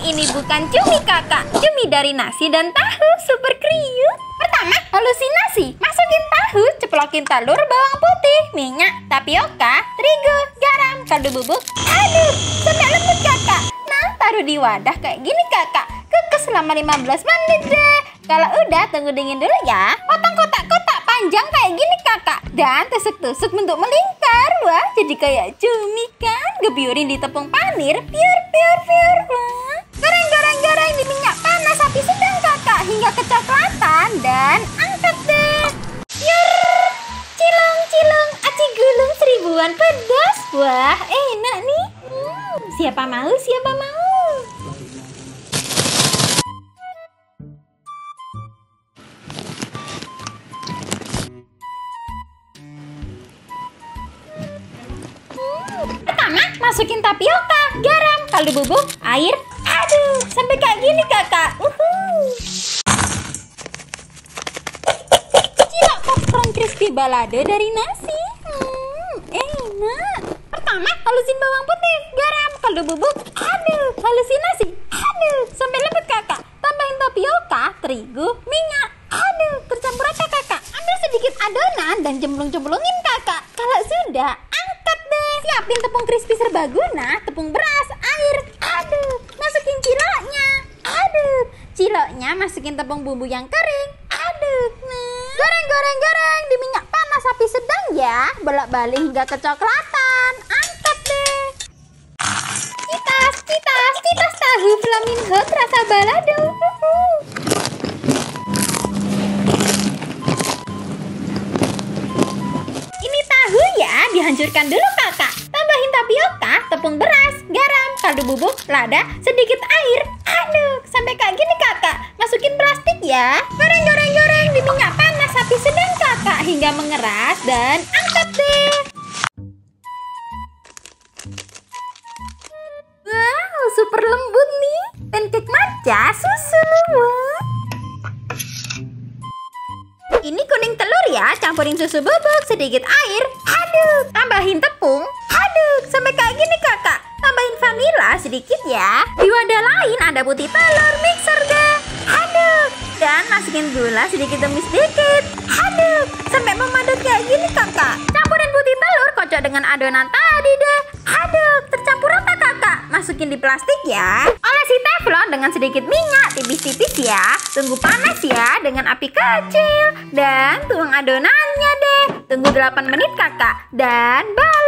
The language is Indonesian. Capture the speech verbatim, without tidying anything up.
ini bukan cumi kakak. Cumi dari nasi dan tahu, super kriuk. Pertama, halusinasi. Masukin tahu, ceplokin telur, bawang putih, minyak, tapioka, terigu, garam, kaldu bubuk. Aduk, sampai lembut kakak. Nah, taruh di wadah kayak gini kakak. Kukus selama lima belas menit deh. Kalau udah, tunggu dingin dulu ya. Potong kotak-kotak panjang kayak gini kakak. Dan tusuk-tusuk bentuk melingkar. Wah, jadi kayak cumi kan. Gebiurin di tepung panir. Piur, piur, piur. Wah. Goreng, goreng, goreng di minyak panas api sedang kakak. Hingga kecoklatan. Dan angkat deh. Piur. Cilung, cilung. Aci gulung seribuan pedas. Wah, enak nih. Hmm, siapa mau, siapa mau. Pertama, masukin tapioka, garam, kaldu bubuk, air. Aduh, sampai kayak gini kakak. Uhuh. Cilok popcorn crispy balado dari nasi. Hmm, enak. Pertama, halusin bawang putih, garam, kaldu bubuk. Aduh, halusinasi. Aduh, sampai lembut kakak. Tambahin tapioka, terigu, minyak. Aduh, tercampur rata kakak. Ambil sedikit adonan dan cemplung-cemplungin kakak. Kalau sudah, angkat deh. Siapin tepung crispy serbaguna, tepung beras, air. Aduh, masukin ciloknya. Aduh, ciloknya masukin tepung bumbu yang kering. Aduh, nah. Goreng, goreng, goreng di minyak panas api sedang ya. Bolak-balik hingga kecoklatan. Angkat deh. Citas, citas, citas tahu flamingo rasa balado. Uhuh. Ini tahu ya, dihancurkan dulu kakak. Tambahin tapioka, tepung beras, garam, kaldu bubuk, lada, sedikit air. Aduh, sampai kayak gini kakak. Masukin plastik ya. Goreng, goreng, goreng di minyak panas api sedang kakak hingga mengeras dan angkat deh. Wow, super lembut nih. Pancake matcha susu. Wah. Ini kuning telur ya, campurin susu bubuk, sedikit air. Aduh, tambahin tepung. Aduh, sampai kayak gini kakak. Tambahin vanila sedikit ya. Di wadah lain ada putih telur, mixer deh. Aduh, dan masukin gula sedikit demi sedikit. Aduh, sampai memadat kayak gini kakak. Campurin putih telur, kocok dengan adonan tadi deh. Aduh, tercampur rata kakak. Masukin di plastik ya. Olesi teflon dengan sedikit minyak, tipis-tipis ya. Tunggu panas ya dengan api kecil. Dan tuang adonannya deh. Tunggu delapan menit kakak. Dan balik.